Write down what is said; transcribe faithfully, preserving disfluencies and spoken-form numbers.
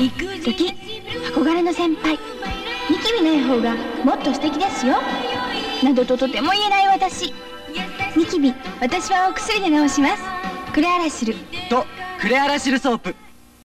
素敵、憧れの先輩。ニキビない方がもっと素敵ですよなどととても言えない私。ニキビ、私はお薬で治します。クレアラシルとクレアラシルソープ。